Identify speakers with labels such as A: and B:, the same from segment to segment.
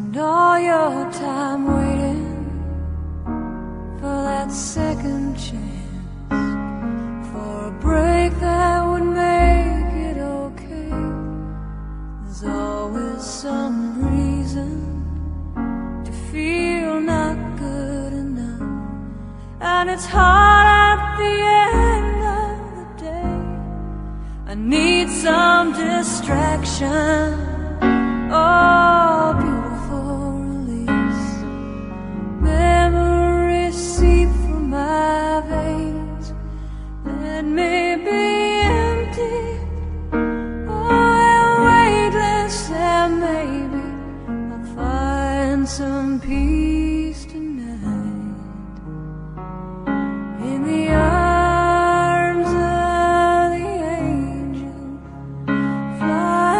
A: Spend all your time waiting for that second chance, for a break that would make it okay. There's always some reason to feel not good enough, and it's hard at the end of the day. I need some distraction, oh, beautiful release. Memories seep through my veins. Let me be empty, oh, weightless, and maybe I'll find some peace tonight in the arms of the angel. Fly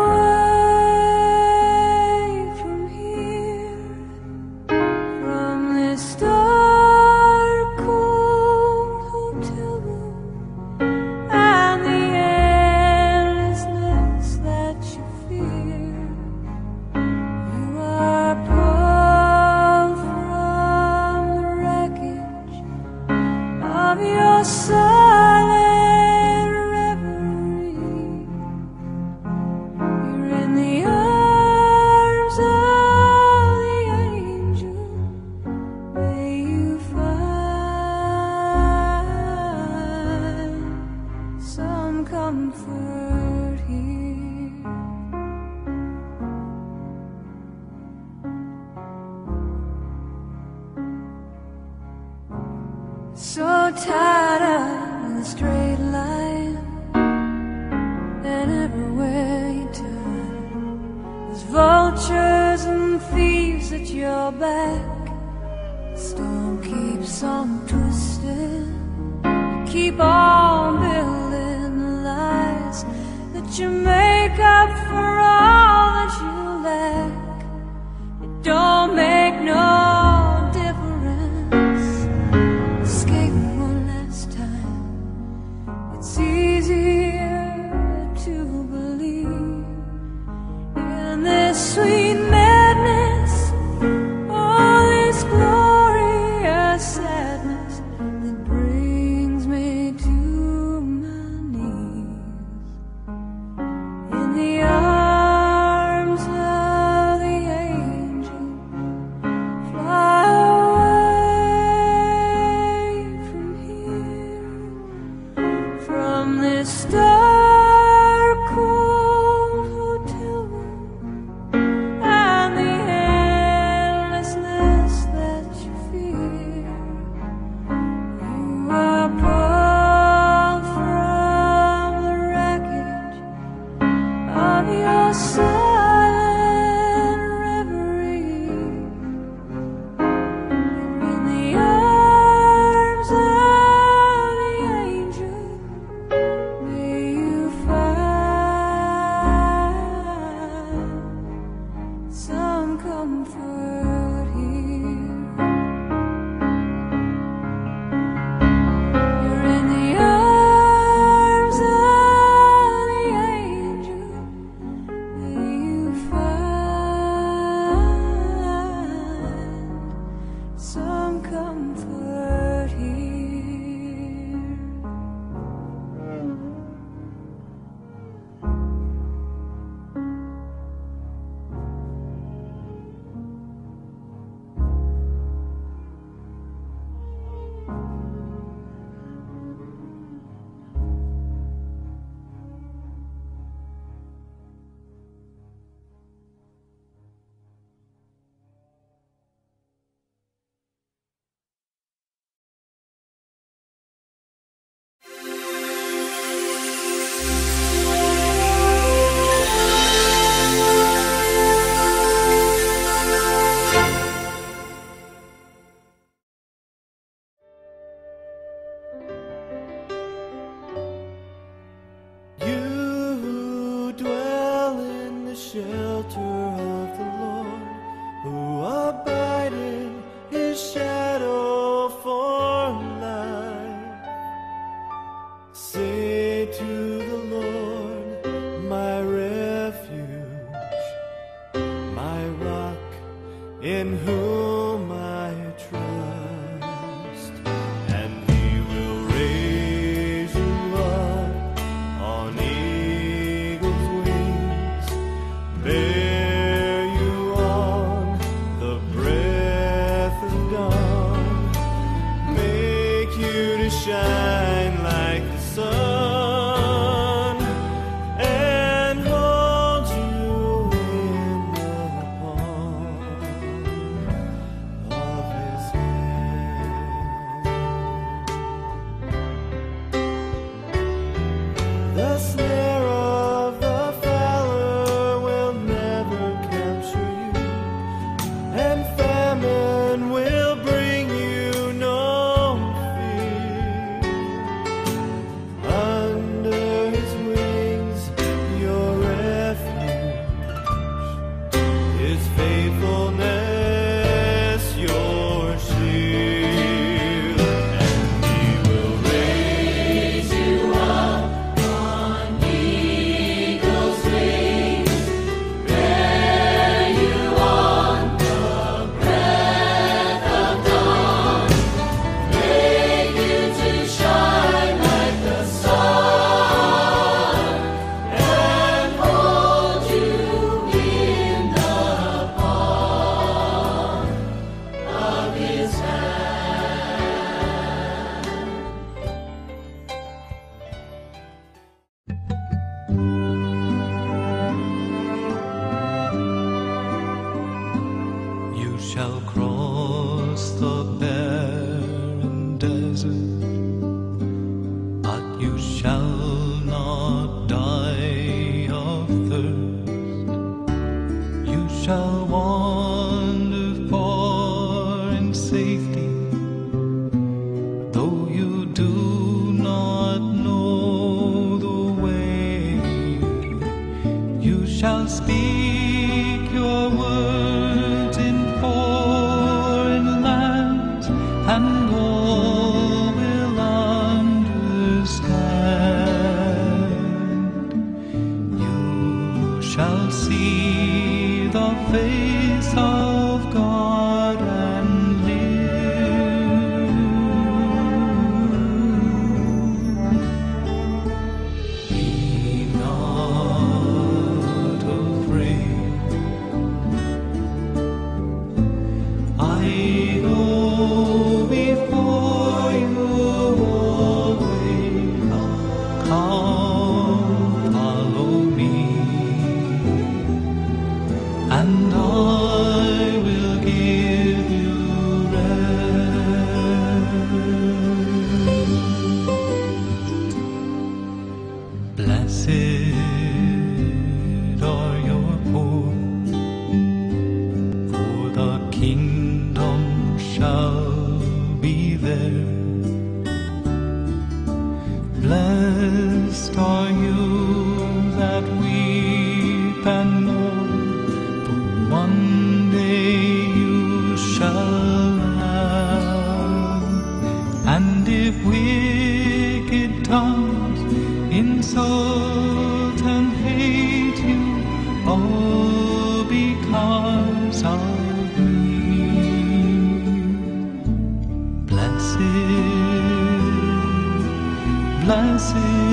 A: away from here, from this dark, cold hotel room, and the endlessness that you fear. You are pulled from the wreckage of your silent reverie. You're in the arms of the angel. May you find some comfort here. So tired of the straight line, and everywhere you turn, there's vultures and thieves at your back. The storm keeps on twisting. You keep on building the lies that you make up for all that you lack. It don't make no difference. Escape one last time. It's easier to believe in this sweet madness, all this glorious sadness that brings me to my knees. In the arms of the angel, fly away from here, from this dark, cold hotel room, and the endlessness that you fear. You are pulled from the wreckage of your silent reverie. You're in the arms of the angel. May you find some comfort here. You're in the arms of the angel. May you find some comfort here.
B: in whom I trust, and He will raise you up on eagle's wings, bear you on the breath of dawn, make you to shine like the sun, and hold you in the palm of His hand. The snare of the fowler will never capture you, and famine will bring you no fear. Under His wings, your refuge, His faithfulness, your shield, and He will raise you up on eagle's wings, bear you on the breath of dawn, make you to shine like the sun, and hold you in the palm of His hand.
C: You shall cross the barren desert, but you shall not die of thirst. You shall wander far in safety, though you do not know the way. You shall speak your words in foreign lands, and all will understand. You shall see the face of God and live. Be not afraid. I go before you always. Come, follow me, and I will give you rest. Blessed are your poor, for the kingdom shall be theirs. Blessed are you that weep and mourn, for one day you shall laugh. And if wicked tongues insult and hate you, all because of me, blessed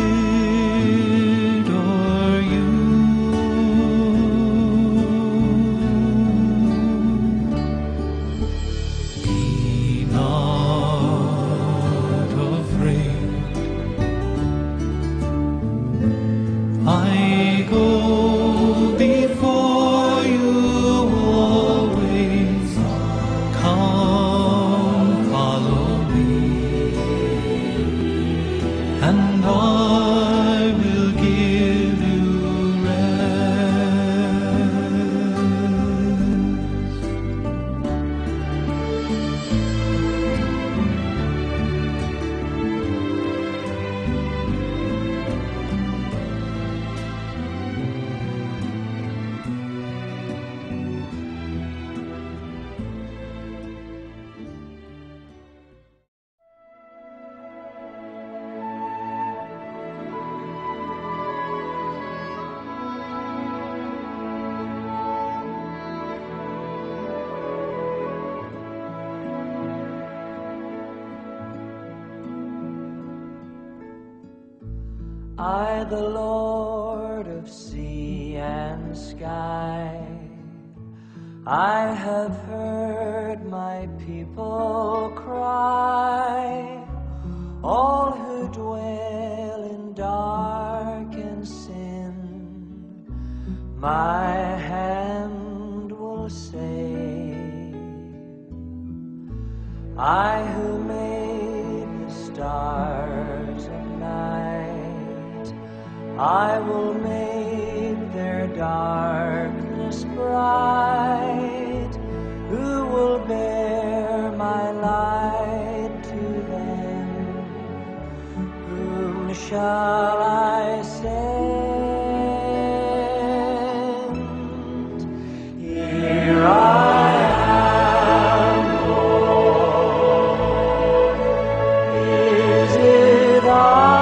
C: are you. Be not afraid. I go before you always. Come, follow me, and all
D: I, the Lord of sea and sky, I have heard my people cry, all who dwell in dark and sin, my hand will save. I who made the stars at night, I will make their darkness bright. Who will bear my light to them? Whom shall I send? Here I am, Lord. Is it I?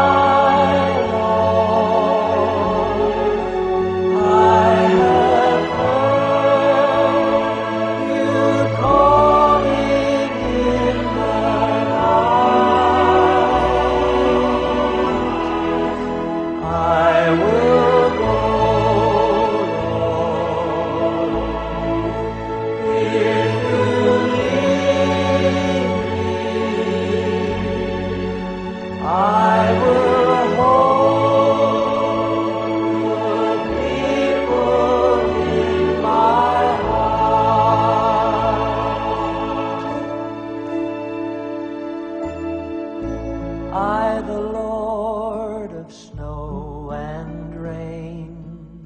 D: I, the Lord of snow and rain,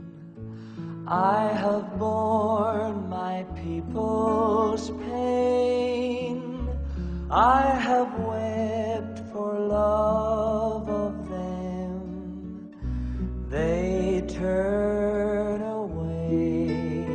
D: I have borne my people's pain. I have wept for love of them. They turn away.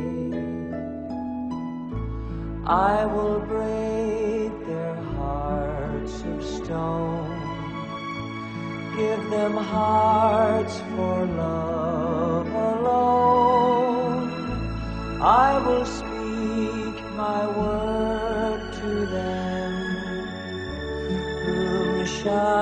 D: I will break their hearts of stone, give them hearts for love alone. I will speak my word to them. Whom shall